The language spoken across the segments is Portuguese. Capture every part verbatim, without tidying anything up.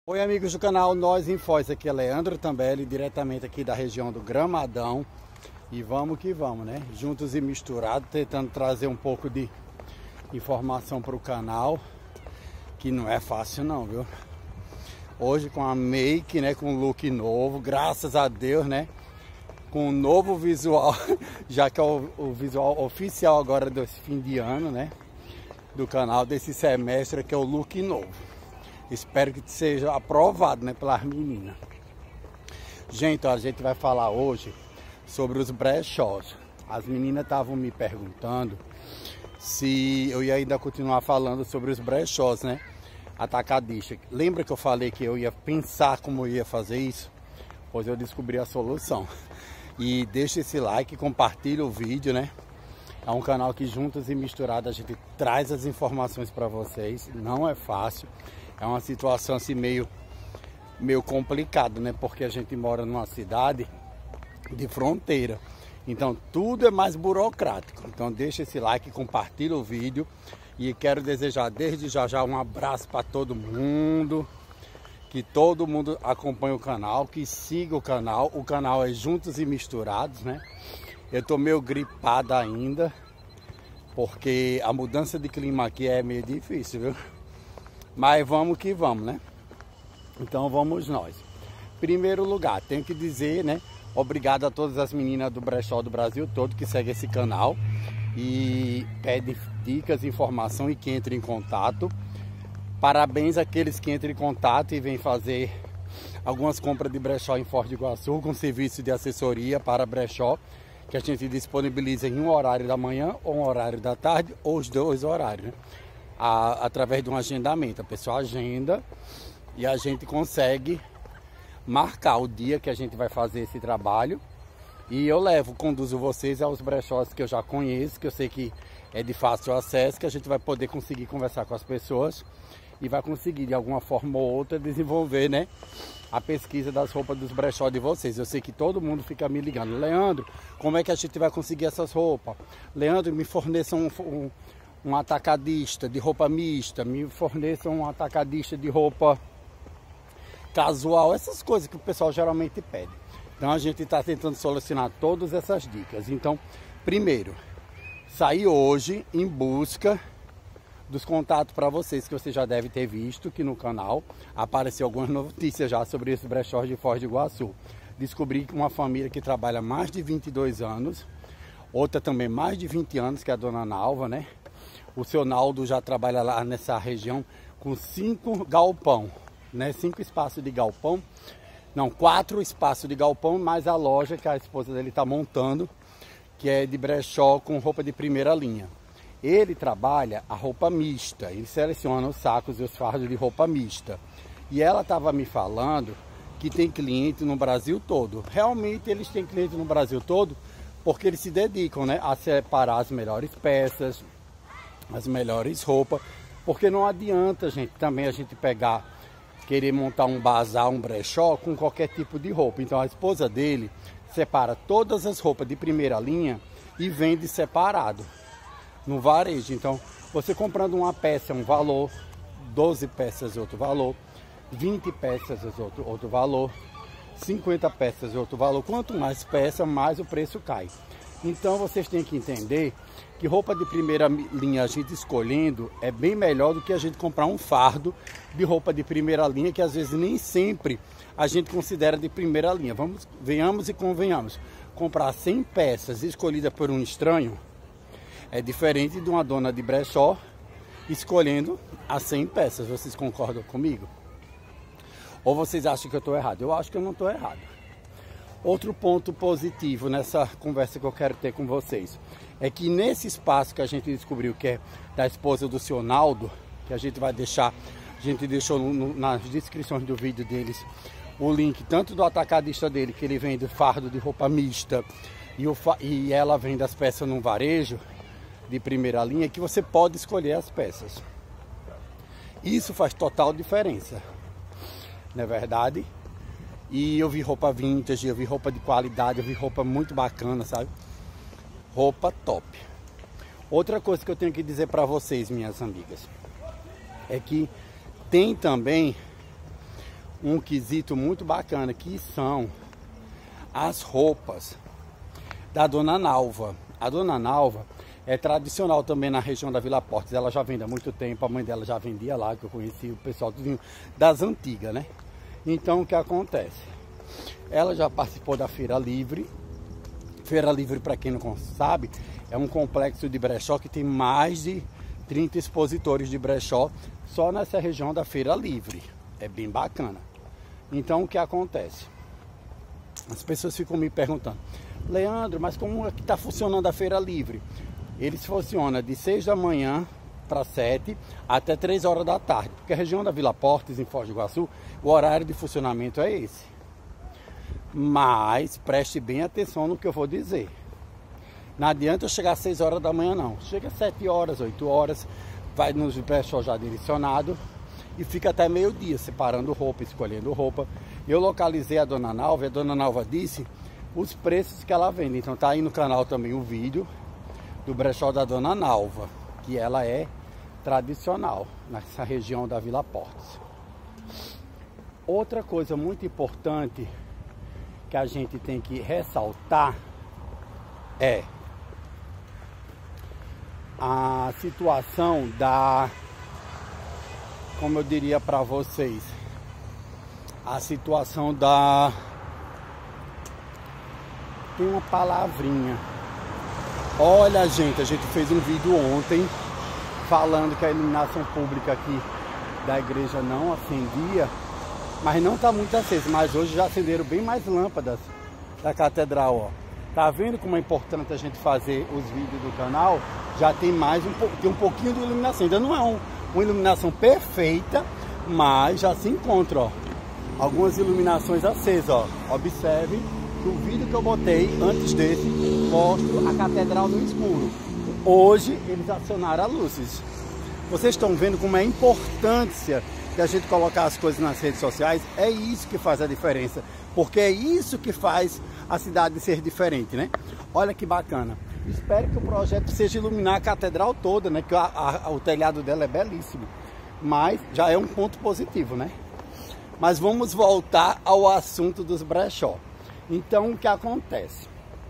Oi amigos do canal Nós em Foz, aqui é Leandro Tambelli, diretamente aqui da região do Gramadão. E vamos que vamos, né? Juntos e misturados, tentando trazer um pouco de informação para o canal, que não é fácil não, viu? Hoje com a make, né? Com um look novo, graças a Deus, né? Com um novo visual, já que é o, o visual oficial agora desse fim de ano, né? Do canal, desse semestre, que é o look novo. Espero que seja aprovado, né, pelas meninas. Gente, ó, a gente vai falar hoje sobre os brechós. As meninas estavam me perguntando se eu ia ainda continuar falando sobre os brechós, né, atacadista. Lembra que eu falei que eu ia pensar como eu ia fazer isso? Pois eu descobri a solução. E deixa esse like, compartilha o vídeo, né? É um canal que juntos e misturados a gente traz as informações para vocês. Não é fácil. É uma situação assim meio, meio complicada, né? Porque a gente mora numa cidade de fronteira. Então tudo é mais burocrático. Então deixa esse like, compartilha o vídeo. E quero desejar desde já já um abraço para todo mundo. Que todo mundo acompanhe o canal, que siga o canal. O canal é Juntos e Misturados, né? Eu tô meio gripado ainda, porque a mudança de clima aqui é meio difícil, viu? Mas vamos que vamos, né? Então vamos nós. Primeiro lugar, tenho que dizer, né? Obrigado a todas as meninas do brechó do Brasil todo que seguem esse canal e pedem dicas, informação e que entrem em contato. Parabéns àqueles que entram em contato e vêm fazer algumas compras de brechó em Foz do Iguaçu com serviço de assessoria para brechó, que a gente disponibiliza em um horário da manhã ou um horário da tarde, ou os dois horários, né? A, através de um agendamento. A pessoa agenda e a gente consegue marcar o dia que a gente vai fazer esse trabalho. E eu levo, conduzo vocês aos brechós que eu já conheço, que eu sei que é de fácil acesso, que a gente vai poder conseguir conversar com as pessoas e vai conseguir de alguma forma ou outra desenvolver, né, a pesquisa das roupas dos brechós de vocês. Eu sei que todo mundo fica me ligando: Leandro, como é que a gente vai conseguir essas roupas? Leandro, me forneça um, um, um atacadista de roupa mista, me forneça um atacadista de roupa casual, essas coisas que o pessoal geralmente pede. Então a gente está tentando solucionar todas essas dicas. Então, primeiro, saí hoje em busca dos contatos para vocês, que você já deve ter visto que no canal apareceu algumas notícias já sobre esses brechós de Foz do Iguaçu. Descobri que uma família que trabalha mais de vinte e dois anos, outra também mais de vinte anos, que é a dona Nalva, né? O seu Naldo já trabalha lá nessa região com cinco galpão, né? Cinco espaços de galpão, não, quatro espaços de galpão, mais a loja que a esposa dele está montando, que é de brechó com roupa de primeira linha. Ele trabalha a roupa mista, ele seleciona os sacos e os fardos de roupa mista. E ela estava me falando que tem cliente no Brasil todo. Realmente eles têm cliente no Brasil todo, porque eles se dedicam, né, a separar as melhores peças, as melhores roupas. Porque não adianta, gente, também a gente pegar, querer montar um bazar, um brechó com qualquer tipo de roupa. Então a esposa dele separa todas as roupas de primeira linha e vende separado no varejo. Então você comprando uma peça é um valor, doze peças é outro valor, vinte peças é outro, outro valor, cinquenta peças é outro valor. Quanto mais peça, mais o preço cai. Então vocês têm que entender que roupa de primeira linha a gente escolhendo é bem melhor do que a gente comprar um fardo de roupa de primeira linha, que às vezes nem sempre a gente considera de primeira linha. Vamos, venhamos e convenhamos, comprar cem peças escolhidas por um estranho é diferente de uma dona de brechó escolhendo as cem peças. Vocês concordam comigo? Ou vocês acham que eu estou errado? Eu acho que eu não estou errado. Outro ponto positivo nessa conversa que eu quero ter com vocês é que nesse espaço que a gente descobriu, que é da esposa do seu Naldo, que a gente vai deixar, a gente deixou no, nas descrições do vídeo deles o link tanto do atacadista dele, que ele vende fardo de roupa mista, e, o, e ela vende as peças no varejo de primeira linha, que você pode escolher as peças. Isso faz total diferença, não é verdade? E eu vi roupa vintage, eu vi roupa de qualidade, eu vi roupa muito bacana, sabe? Roupa top. Outra coisa que eu tenho que dizer para vocês, minhas amigas, é que tem também um quesito muito bacana, que são as roupas da Dona Nalva. A Dona Nalva é tradicional também na região da Vila Portes. Ela já vende há muito tempo, a mãe dela já vendia lá, que eu conheci o pessoal tudinho das antigas, né? Então o que acontece? Ela já participou da Feira Livre. Feira Livre, para quem não sabe, é um complexo de brechó que tem mais de trinta expositores de brechó só nessa região da Feira Livre. É bem bacana. Então o que acontece? As pessoas ficam me perguntando: Leandro, mas como é que está funcionando a Feira Livre? Eles funcionam de seis da manhã para sete até três horas da tarde, porque a região da Vila Portes, em Foz do Iguaçu, o horário de funcionamento é esse. Mas preste bem atenção no que eu vou dizer. Não adianta eu chegar às seis horas da manhã, não. Chega às sete horas, oito horas, vai nos brechó já direcionado e fica até meio-dia separando roupa, escolhendo roupa. Eu localizei a Dona Nalva e a Dona Nalva disse os preços que ela vende. Então tá aí no canal também o vídeo do brechó da Dona Nalva, que ela é tradicional nessa região da Vila Portes. Outra coisa muito importante que a gente tem que ressaltar é a situação da, como eu diria para vocês, a situação da, tem uma palavrinha. Olha, gente, a gente fez um vídeo ontem falando que a iluminação pública aqui da igreja não acendia, mas não está muito acesa. Mas hoje já acenderam bem mais lâmpadas da catedral, ó. Tá vendo como é importante a gente fazer os vídeos do canal? Já tem mais um, tem um pouquinho de iluminação. Ainda não é um, uma iluminação perfeita, mas já se encontra, ó, algumas iluminações acesas, ó. Observe que o vídeo que eu botei antes desse mostra a catedral no escuro. Hoje eles acionaram as luzes. Vocês estão vendo como é a importância de a gente colocar as coisas nas redes sociais? É isso que faz a diferença, porque é isso que faz a cidade ser diferente, né? Olha que bacana. Espero que o projeto seja iluminar a catedral toda, né? Que a, a, o telhado dela é belíssimo, mas já é um ponto positivo, né? Mas vamos voltar ao assunto dos brechó. Então o que acontece?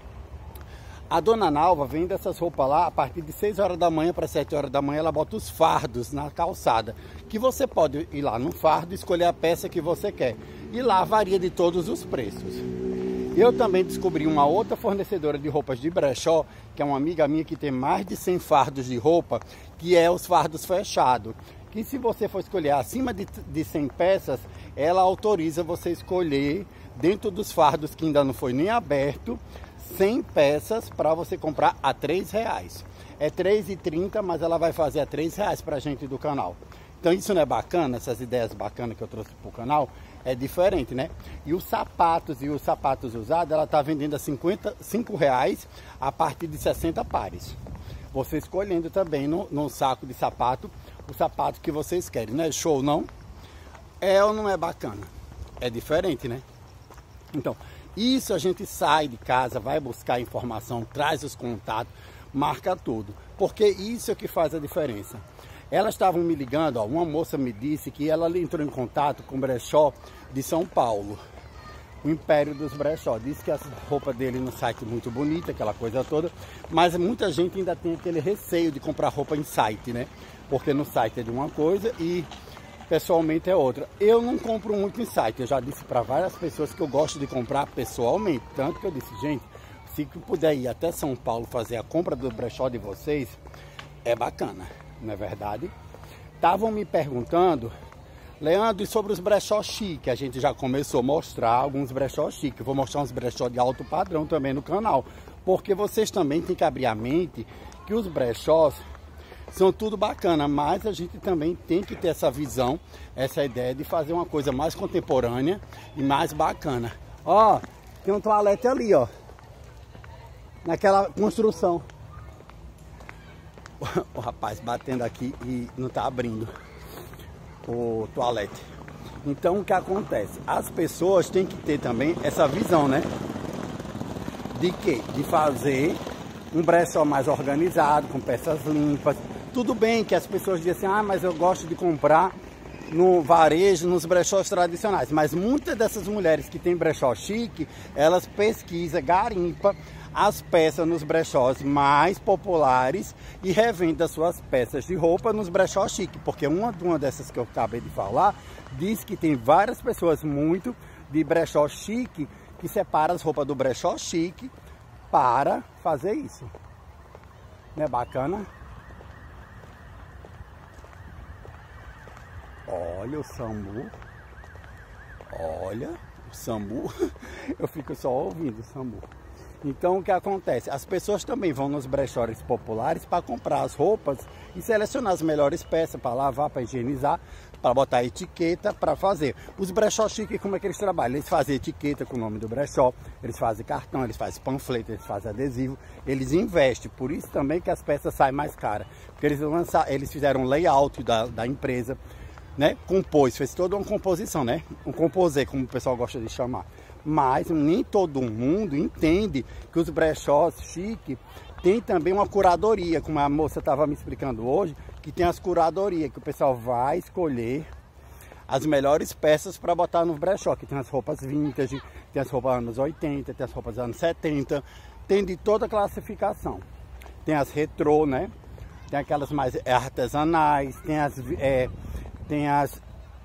A Dona Nalva vende essas roupas lá a partir de seis horas da manhã para sete horas da manhã. Ela bota os fardos na calçada, que você pode ir lá no fardo e escolher a peça que você quer. E lá varia de todos os preços. Eu também descobri uma outra fornecedora de roupas de brechó, que é uma amiga minha que tem mais de cem fardos de roupa, que é os fardos fechados. Que se você for escolher acima de, de cem peças, ela autoriza você escolher dentro dos fardos que ainda não foi nem aberto, cem peças para você comprar a três reais. É três reais e trinta centavos, mas ela vai fazer a três reais para a gente do canal. Então isso não é bacana? Essas ideias bacanas que eu trouxe para o canal é diferente, né? E os sapatos e os sapatos usados, ela está vendendo a cinquenta, cinco reais a partir de sessenta pares. Você escolhendo também no, no saco de sapato o sapato que vocês querem, né? Show, não? É ou não é bacana? É diferente, né? Então, isso a gente sai de casa, vai buscar informação, traz os contatos, marca tudo. Porque isso é que faz a diferença. Elas estavam me ligando, ó, uma moça me disse que ela entrou em contato com o brechó de São Paulo, o Império dos Brechó. Disse que a roupa dele no site é muito bonita, aquela coisa toda, mas muita gente ainda tem aquele receio de comprar roupa em site, né? Porque no site é de uma coisa e pessoalmente é outra. Eu não compro muito em site, eu já disse para várias pessoas que eu gosto de comprar pessoalmente, tanto que eu disse, gente, se puder ir até São Paulo fazer a compra do brechó de vocês, é bacana. Não é verdade? Estavam me perguntando, Leandro, e sobre os brechó chique? A gente já começou a mostrar alguns brechó chique. Eu vou mostrar uns brechó de alto padrão também no canal, porque vocês também têm que abrir a mente que os brechós são tudo bacana, mas a gente também tem que ter essa visão, essa ideia de fazer uma coisa mais contemporânea e mais bacana. Ó, tem um toalete ali, ó, naquela construção. O rapaz batendo aqui e não tá abrindo o toalete. Então o que acontece? As pessoas têm que ter também essa visão, né? De quê? De fazer um brechó mais organizado, com peças limpas. Tudo bem que as pessoas dizem assim, ah, mas eu gosto de comprar no varejo, nos brechós tradicionais. Mas muitas dessas mulheres que têm brechó chique, elas pesquisam, garimpam as peças nos brechós mais populares e revendem as suas peças de roupa nos brechós chique. Porque uma, uma dessas que eu acabei de falar, diz que tem várias pessoas muito de brechó chique que separa as roupas do brechó chique para fazer isso. Não é bacana? Olha o sambu. Olha o sambu. Eu fico só ouvindo o sambu. Então o que acontece? As pessoas também vão nos brechós populares para comprar as roupas e selecionar as melhores peças para lavar, para higienizar, para botar etiqueta, para fazer. Os brechós chiques, como é que eles trabalham? Eles fazem etiqueta com o nome do brechó, eles fazem cartão, eles fazem panfleto, eles fazem adesivo, eles investem. Por isso também que as peças saem mais caras. Porque eles, lançaram, eles fizeram um layout da, da empresa, né? Compôs, fez toda uma composição, né? Um composê, como o pessoal gosta de chamar. Mas nem todo mundo entende que os brechós chique tem também uma curadoria, como a moça estava me explicando hoje, que tem as curadorias, que o pessoal vai escolher as melhores peças para botar no brechó, que tem as roupas vintage, tem as roupas anos oitenta, tem as roupas anos setenta, tem de toda classificação. Tem as retrô, né? Tem aquelas mais artesanais, tem as... É, tem as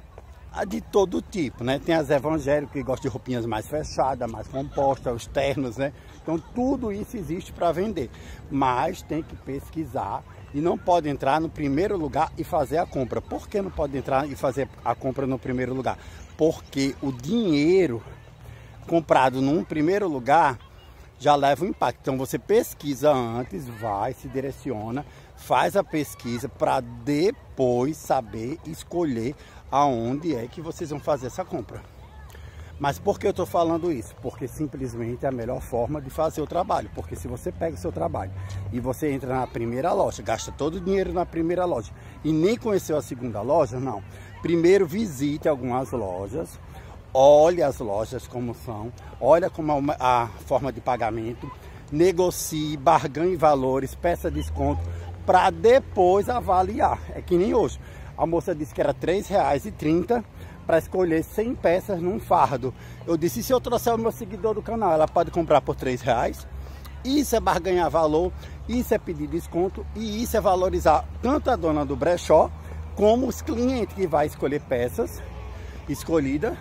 de todo tipo, né? Tem as evangélicas que gostam de roupinhas mais fechadas, mais compostas, os ternos, né? Então tudo isso existe para vender, mas tem que pesquisar e não pode entrar no primeiro lugar e fazer a compra. Por que não pode entrar e fazer a compra no primeiro lugar? Porque o dinheiro comprado num primeiro lugar já leva um impacto. Então você pesquisa antes, vai, se direciona, faz a pesquisa para depois saber escolher aonde é que vocês vão fazer essa compra. Mas por que eu estou falando isso? Porque simplesmente é a melhor forma de fazer o trabalho. Porque se você pega o seu trabalho e você entra na primeira loja, gasta todo o dinheiro na primeira loja e nem conheceu a segunda loja, não. Primeiro visite algumas lojas, olhe as lojas como são, olha como a, a forma de pagamento, negocie, barganhe valores, peça desconto, para depois avaliar. É que nem hoje. A moça disse que era três reais e trinta centavos para escolher cem peças num fardo. Eu disse, e se eu trouxer o meu seguidor do canal, ela pode comprar por três reais? Isso é barganhar valor, isso é pedir desconto e isso é valorizar tanto a dona do brechó como os clientes que vai escolher peças escolhidas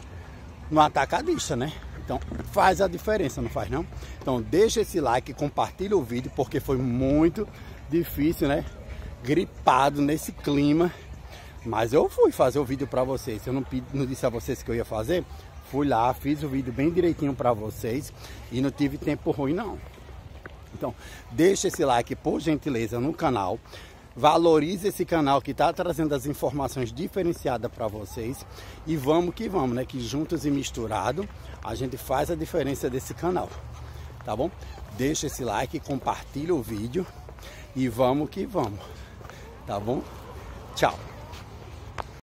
no atacadista, né? Então faz a diferença, não faz não? Então deixa esse like, compartilha o vídeo, porque foi muito difícil, né? Gripado nesse clima, mas eu fui fazer o vídeo para vocês. Eu não, não disse a vocês que eu ia fazer, fui lá, fiz o vídeo bem direitinho para vocês e não tive tempo ruim não. Então deixa esse like por gentileza no canal, valorize esse canal que está trazendo as informações diferenciadas para vocês e vamos que vamos, né? Que juntos e misturado a gente faz a diferença desse canal, tá bom? Deixa esse like, compartilha o vídeo e vamos que vamos. Tá bom? Tchau!